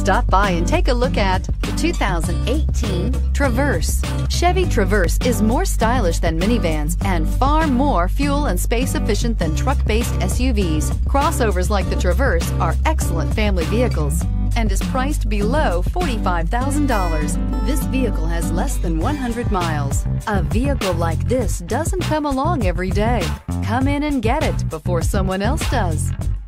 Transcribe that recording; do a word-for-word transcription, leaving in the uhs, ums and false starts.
Stop by and take a look at the two thousand eighteen Traverse. Chevy Traverse is more stylish than minivans and far more fuel and space efficient than truck-based S U Vs. Crossovers like the Traverse are excellent family vehicles and is priced below forty-five thousand dollars. This vehicle has less than one hundred miles. A vehicle like this doesn't come along every day. Come in and get it before someone else does.